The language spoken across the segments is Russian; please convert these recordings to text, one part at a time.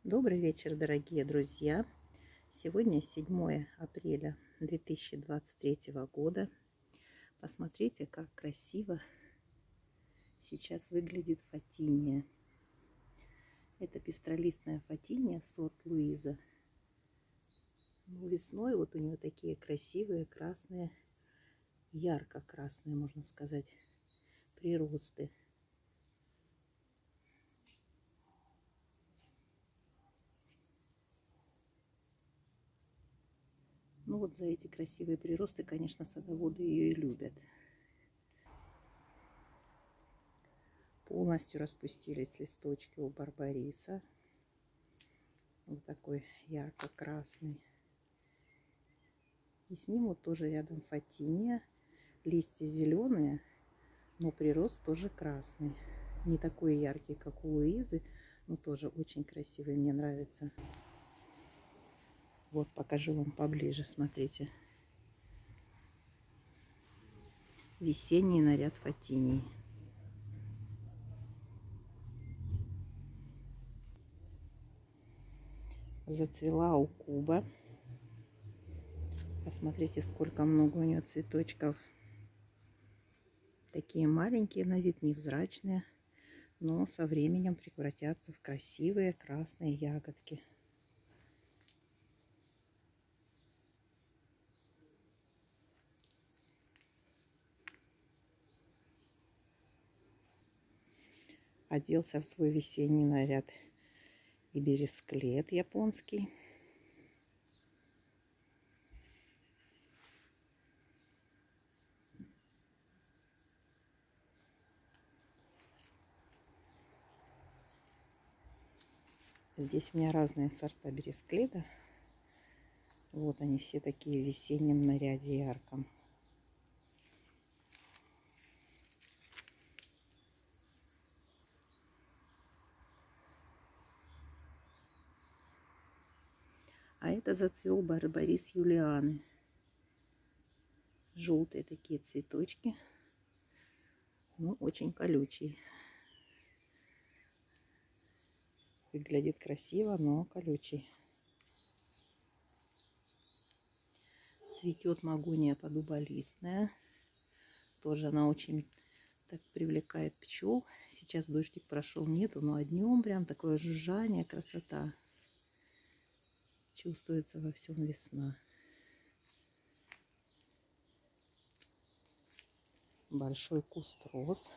Добрый вечер, дорогие друзья! Сегодня 7 апреля 2023 года. Посмотрите, как красиво сейчас выглядит фатиния. Это пестролистная фатиния, сорт Луиза. Весной вот у нее такие красивые красные, ярко-красные, можно сказать, приросты. Ну вот за эти красивые приросты, конечно, садоводы ее и любят. Полностью распустились листочки у барбариса. Вот такой ярко-красный. И с ним вот тоже рядом фатиния. Листья зеленые, но прирост тоже красный. Не такой яркий, как у Луизы, но тоже очень красивый, мне нравится. Вот покажу вам поближе, смотрите. Весенний наряд фатинии. Зацвела у куба. Посмотрите, сколько много у нее цветочков. Такие маленькие, на вид невзрачные, но со временем превратятся в красивые красные ягодки. Оделся в свой весенний наряд и бересклет японский. Здесь у меня разные сорта бересклета. Вот они все такие в весеннем наряде ярком. А это зацвел барбарис юлианы. Желтые такие цветочки. Ну, очень колючий. Выглядит красиво, но колючий. Цветет магония подуболистная. Тоже она очень так привлекает пчел. Сейчас дождик прошел, нету, но днем прям такое жужжание, красота. Чувствуется во всем весна. Большой куст роз.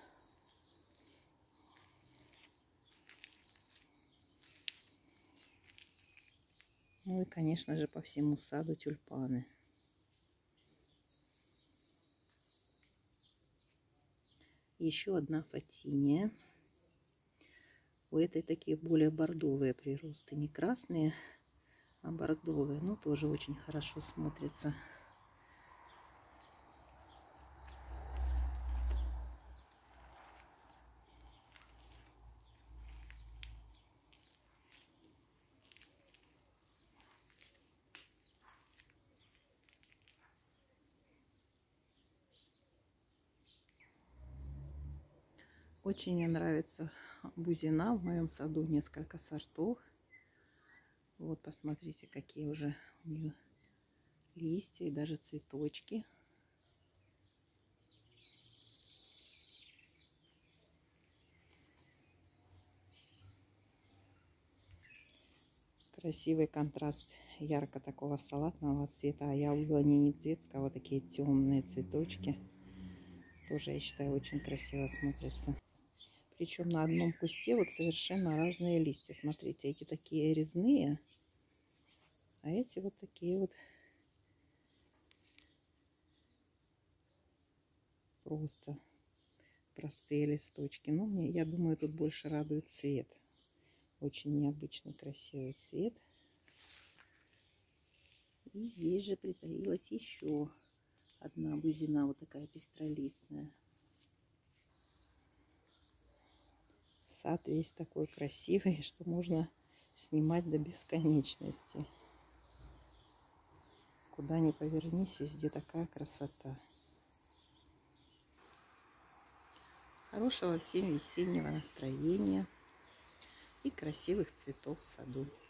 Ну и, конечно же, по всему саду тюльпаны. Еще одна фатиния. У этой такие более бордовые приросты. Не красные, а бордовые. Но тоже очень хорошо смотрится. Очень мне нравится бузина. В моем саду несколько сортов. Вот посмотрите, какие уже у нее листья и даже цветочки. Красивый контраст ярко такого салатного цвета, а яблони недзетского, вот такие темные цветочки. Тоже, я считаю, очень красиво смотрятся. Причем на одном кусте вот совершенно разные листья. Смотрите, эти такие резные, а эти вот такие вот просто простые листочки. Но мне, я думаю, тут больше радует цвет. Очень необычный, красивый цвет. И здесь же притаилась еще одна бузина, вот такая пестролистная. Сад весь такой красивый, что можно снимать до бесконечности. Куда ни повернись, везде такая красота. Хорошего всем весеннего настроения. и красивых цветов в саду.